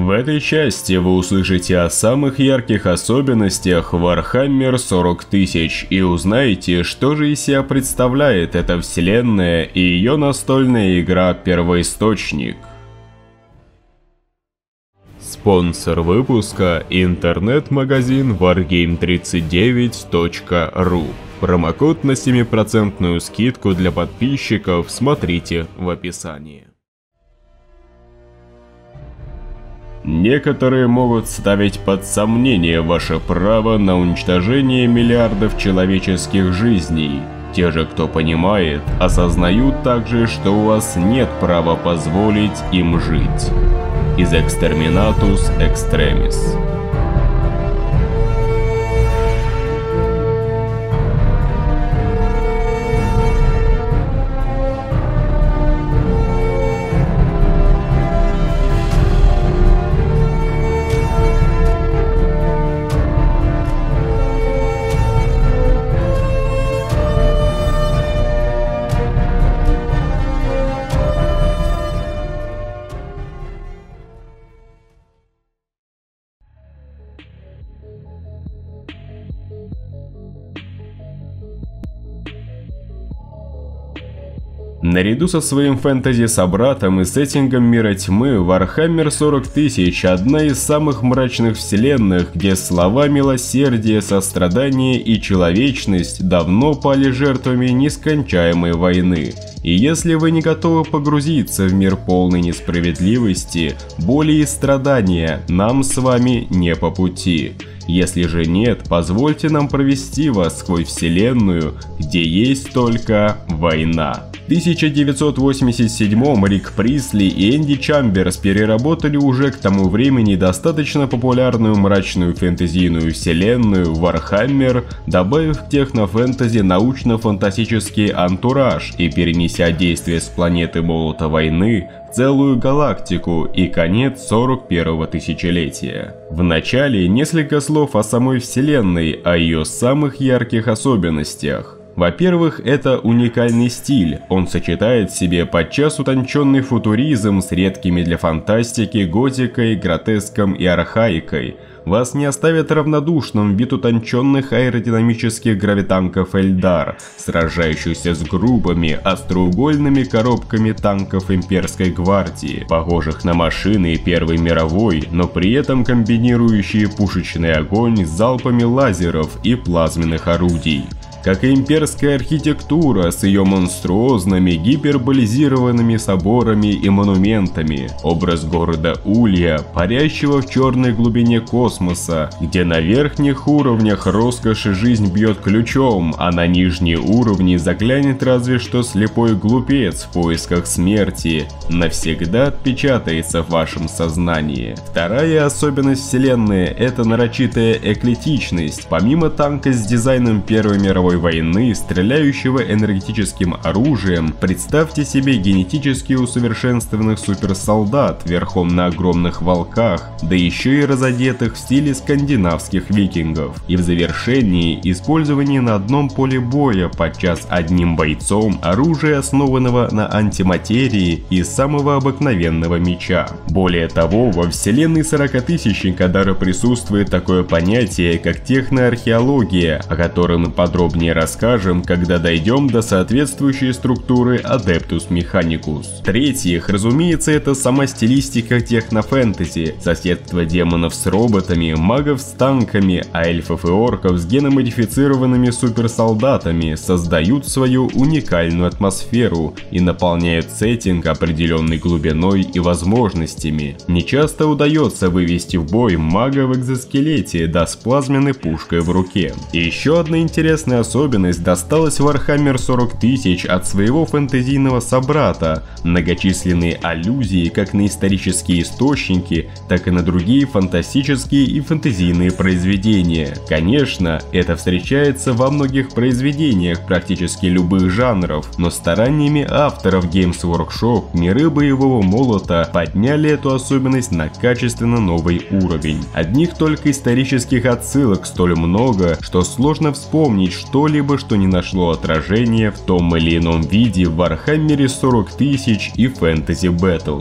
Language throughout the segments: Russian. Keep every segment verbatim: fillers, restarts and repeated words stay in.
В этой части вы услышите о самых ярких особенностях Warhammer сорок тысяч и узнаете, что же из себя представляет эта вселенная и ее настольная игра «Первоисточник». Спонсор выпуска – интернет-магазин варгейм тридцать девять точка ру. Промокод на семь процентов скидку для подписчиков смотрите в описании. Некоторые могут ставить под сомнение ваше право на уничтожение миллиардов человеческих жизней. Те же, кто понимает, осознают также, что у вас нет права позволить им жить. Из Exterminatus Extremis. Наряду со своим фэнтези-собратом и сеттингом мира тьмы, Warhammer сорок тысяч – одна из самых мрачных вселенных, где слова милосердия, сострадание и человечность давно пали жертвами нескончаемой войны. И если вы не готовы погрузиться в мир полной несправедливости, боли и страдания, нам с вами не по пути. Если же нет, позвольте нам провести вас сквозь вселенную, где есть только война. В тысяча девятьсот восемьдесят седьмом Рик Присли и Энди Чамберс переработали уже к тому времени достаточно популярную мрачную фэнтезийную вселенную Warhammer, добавив к технофэнтези научно-фантастический антураж и перенеся действие с планеты Молота Войны в целую галактику и конец сорок первого тысячелетия. В начале несколько слов о самой вселенной, о ее самых ярких особенностях. Во-первых, это уникальный стиль, он сочетает в себе подчас утонченный футуризм с редкими для фантастики готикой, гротеском и архаикой. Вас не оставят равнодушным вид утонченных аэродинамических гравитанков Эльдар, сражающихся с грубыми остроугольными коробками танков имперской гвардии, похожих на машины Первой мировой, но при этом комбинирующие пушечный огонь с залпами лазеров и плазменных орудий. Как и имперская архитектура с ее монструозными гиперболизированными соборами и монументами, образ города Улья, парящего в черной глубине космоса, где на верхних уровнях роскоши жизнь бьет ключом, а на нижние уровни заглянет разве что слепой глупец в поисках смерти, навсегда отпечатается в вашем сознании. Вторая особенность вселенной – это нарочитая эклектичность. Помимо танка с дизайном Первой мировой войны, стреляющего энергетическим оружием, представьте себе генетически усовершенствованных суперсолдат верхом на огромных волках, да еще и разодетых в стиле скандинавских викингов. И в завершении использование на одном поле боя подчас одним бойцом оружия, основанного на антиматерии и самого обыкновенного меча. Более того, во вселенной сорок тысяч Кадара присутствует такое понятие, как техноархеология, о котором мы подробнее расскажем, когда дойдем до соответствующей структуры Adeptus Mechanicus. В-третьих, разумеется, это сама стилистика технофэнтези, соседство демонов с роботами, магов с танками, а эльфов и орков с геномодифицированными суперсолдатами создают свою уникальную атмосферу и наполняют сеттинг определенной глубиной и возможностями. Нечасто удается вывести в бой мага в экзоскелете, да с плазменной пушкой в руке. И еще одна интересная особенность досталась Warhammer сорок тысяч от своего фэнтезийного собрата. Многочисленные аллюзии как на исторические источники, так и на другие фантастические и фэнтезийные произведения. Конечно, это встречается во многих произведениях практически любых жанров, но стараниями авторов Games Workshop миры боевого молота подняли эту особенность на качественно новый уровень. Одних только исторических отсылок столь много, что сложно вспомнить что-либо, что не нашло отражения в том или ином виде в Warhammer сорок тысяч и Fantasy Battles.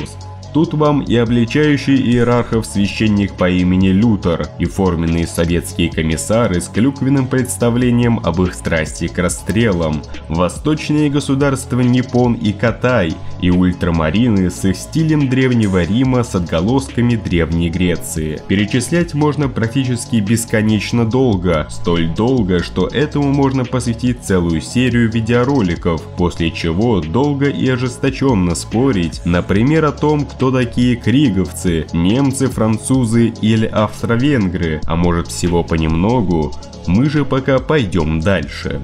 Тут вам и обличающий иерархов священник по имени Лютер, и форменные советские комиссары с клюквенным представлением об их страсти к расстрелам, восточные государства Непон и Катай, и ультрамарины с их стилем Древнего Рима с отголосками Древней Греции. Перечислять можно практически бесконечно долго, столь долго, что этому можно посвятить целую серию видеороликов, после чего долго и ожесточенно спорить, например, о том, кто такие криговцы, немцы, французы или австро-венгры, а может всего понемногу. Мы же пока пойдем дальше.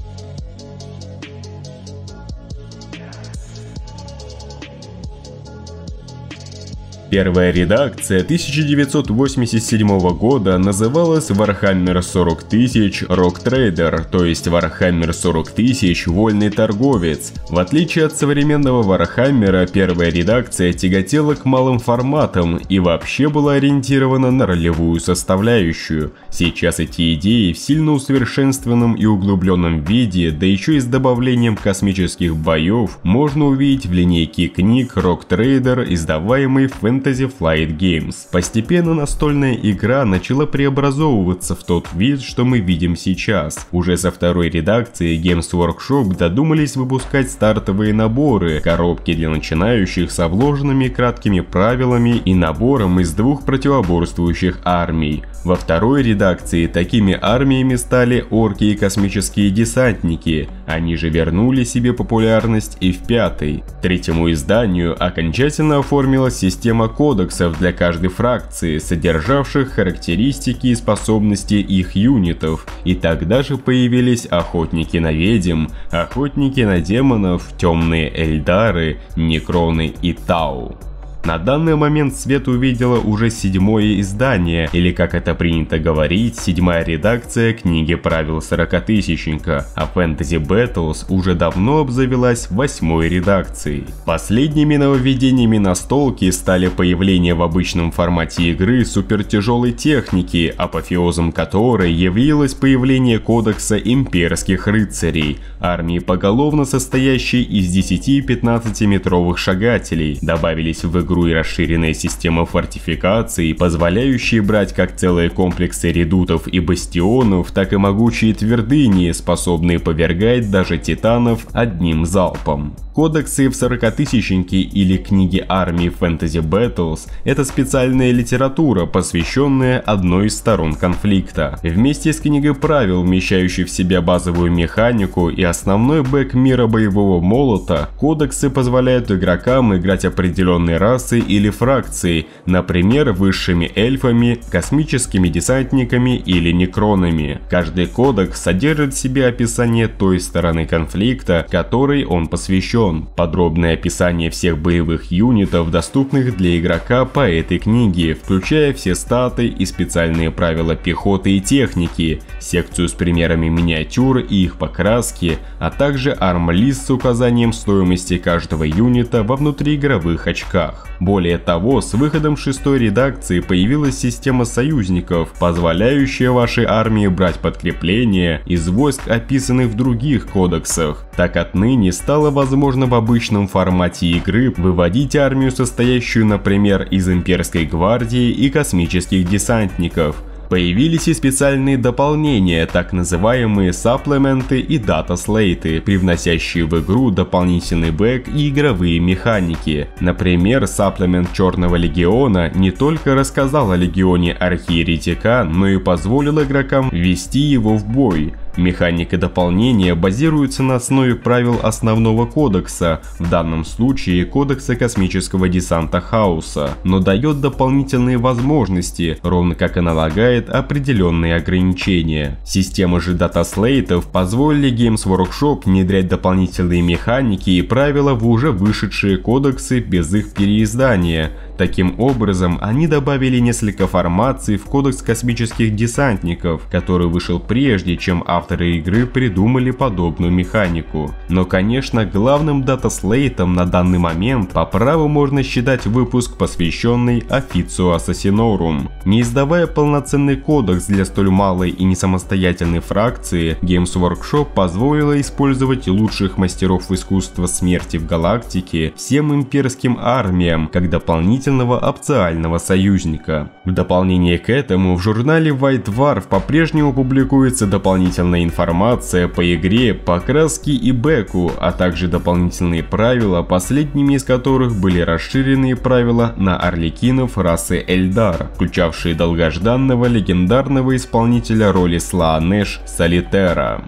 Первая редакция тысяча девятьсот восемьдесят седьмого года называлась Warhammer сорок тысяч Rogue Trader, то есть Warhammer сорок тысяч Вольный торговец. В отличие от современного Warhammer, первая редакция тяготела к малым форматам и вообще была ориентирована на ролевую составляющую. Сейчас эти идеи в сильно усовершенствованном и углубленном виде, да еще и с добавлением космических боев, можно увидеть в линейке книг Rogue Trader, издаваемой в Fantasy Flight Games. Постепенно настольная игра начала преобразовываться в тот вид, что мы видим сейчас. Уже со второй редакции Games Workshop додумались выпускать стартовые наборы, коробки для начинающих со вложенными краткими правилами и набором из двух противоборствующих армий. Во второй редакции такими армиями стали орки и космические десантники, они же вернули себе популярность и в пятой. Третьему изданию окончательно оформилась система кодексов для каждой фракции, содержавших характеристики и способности их юнитов, и тогда же появились охотники на ведьм, охотники на демонов, темные эльдары, некроны и тау. На данный момент свет увидела уже седьмое издание, или как это принято говорить, седьмая редакция книги правил сорокатысячника, а Fantasy Battles уже давно обзавелась восьмой редакцией. Последними нововведениями настолки стали появление в обычном формате игры супертяжелой техники, апофеозом которой явилось появление кодекса имперских рыцарей, армии поголовно состоящей из десяти-пятнадцатиметровых шагателей. Добавились в игру и расширенная система фортификаций, позволяющие брать как целые комплексы редутов и бастионов, так и могучие твердыни, способные повергать даже титанов одним залпом. Кодексы в сорокатысячнике или книги армии Fantasy Battles – это специальная литература, посвященная одной из сторон конфликта. Вместе с книгой правил, вмещающей в себя базовую механику и основной бэк мира боевого молота, кодексы позволяют игрокам играть определенные расы или фракции, например, высшими эльфами, космическими десантниками или некронами. Каждый кодекс содержит в себе описание той стороны конфликта, которой он посвящен. Подробное описание всех боевых юнитов, доступных для игрока по этой книге, включая все статы и специальные правила пехоты и техники, секцию с примерами миниатюр и их покраски, а также арм-лист с указанием стоимости каждого юнита во внутриигровых очках. Более того, с выходом шестой редакции появилась система союзников, позволяющая вашей армии брать подкрепление из войск, описанных в других кодексах. Так отныне стало возможно в обычном формате игры выводить армию, состоящую, например, из имперской гвардии и космических десантников. Появились и специальные дополнения, так называемые саплементы и дата-слейты, привносящие в игру дополнительный бэк и игровые механики. Например, саплемент Черного Легиона не только рассказал о Легионе Архиеретика, но и позволил игрокам ввести его в бой. Механика дополнения базируется на основе правил основного кодекса, в данном случае кодекса космического десанта Хаоса, но дает дополнительные возможности, ровно как и налагает определенные ограничения. Система же дата-слейтов позволили Games Workshop внедрять дополнительные механики и правила в уже вышедшие кодексы без их переиздания. Таким образом, они добавили несколько формаций в кодекс космических десантников, который вышел прежде, чем автор авторы игры придумали подобную механику. Но, конечно, главным датаслейтом на данный момент по праву можно считать выпуск, посвященный Officio Assassinorum. Не издавая полноценный кодекс для столь малой и несамостоятельной фракции, Games Workshop позволила использовать лучших мастеров искусства смерти в галактике всем имперским армиям как дополнительного опциального союзника. В дополнение к этому в журнале White Dwarf по-прежнему публикуется дополнительная информация по игре, по краске и бэку, а также дополнительные правила, последними из которых были расширенные правила на арлекинов расы Эльдар, включавшие долгожданного легендарного исполнителя роли Слаанеш Солитера.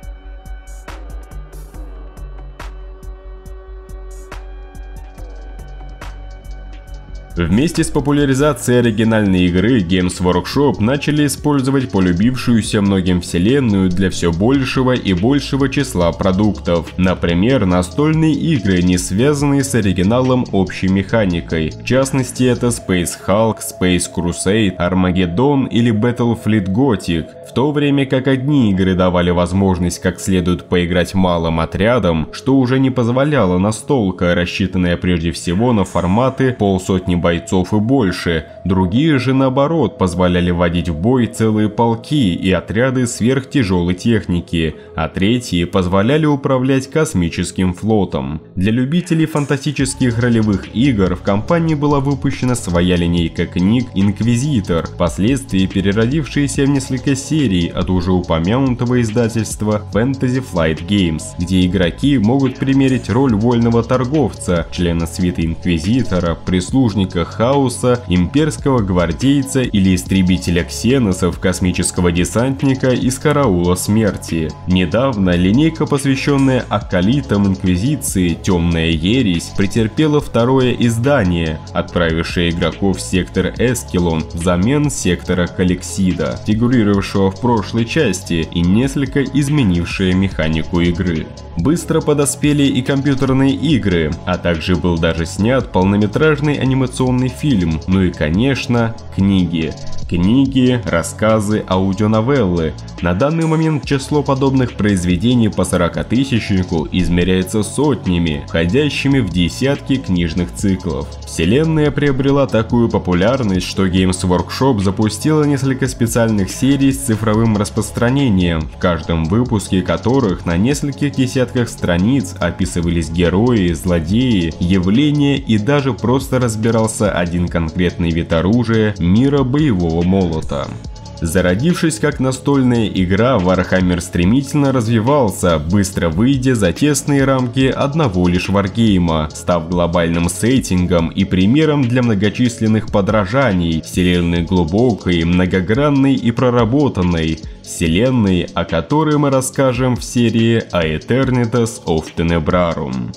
Вместе с популяризацией оригинальной игры Games Workshop начали использовать полюбившуюся многим вселенную для все большего и большего числа продуктов. Например, настольные игры, не связанные с оригиналом общей механикой. В частности, это Space Hulk, Space Crusade, Armageddon или Battlefleet Gothic. В то время как одни игры давали возможность как следует поиграть малым отрядом, что уже не позволяло настолка, рассчитанная прежде всего на форматы полсотни бойцов и больше, другие же наоборот позволяли вводить в бой целые полки и отряды сверхтяжелой техники, а третьи позволяли управлять космическим флотом. Для любителей фантастических ролевых игр в компании была выпущена своя линейка книг Инквизитор, впоследствии переродившаяся в несколько серий от уже упомянутого издательства Fantasy Flight Games, где игроки могут примерить роль вольного торговца, члена свиты Инквизитора, прислужника Хаоса, имперского гвардейца или истребителя ксеносов, космического десантника из караула смерти. Недавно линейка, посвященная акколитам Инквизиции Темная Ересь, претерпела второе издание, отправившее игроков в сектор Эскелон взамен сектора Калексида, фигурировавшего в прошлой части и несколько изменившее механику игры. Быстро подоспели и компьютерные игры, а также был даже снят полнометражный анимационный фильм, ну и конечно книги. Книги, рассказы, аудионовеллы. На данный момент число подобных произведений по сорокатысячнику измеряется сотнями, входящими в десятки книжных циклов. Вселенная приобрела такую популярность, что Games Workshop запустила несколько специальных серий с цифровым распространением, в каждом выпуске которых на нескольких десятках страниц описывались герои, злодеи, явления и даже просто разбирался один конкретный вид оружия мира боевого молота. Зародившись как настольная игра, Warhammer стремительно развивался, быстро выйдя за тесные рамки одного лишь варгейма, став глобальным сеттингом и примером для многочисленных подражаний, вселенной глубокой, многогранной и проработанной, вселенной, о которой мы расскажем в серии A Eternitas of Tenebrarum.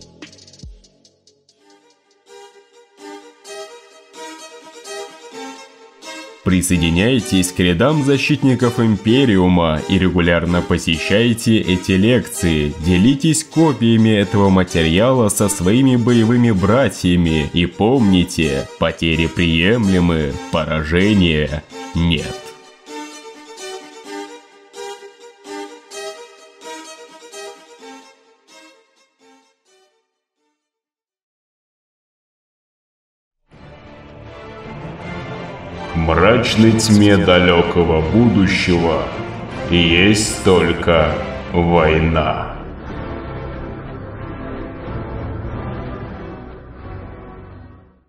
Присоединяйтесь к рядам защитников Империума и регулярно посещайте эти лекции, делитесь копиями этого материала со своими боевыми братьями и помните, потери приемлемы, поражения нет. В мрачной тьме далекого будущего есть только война.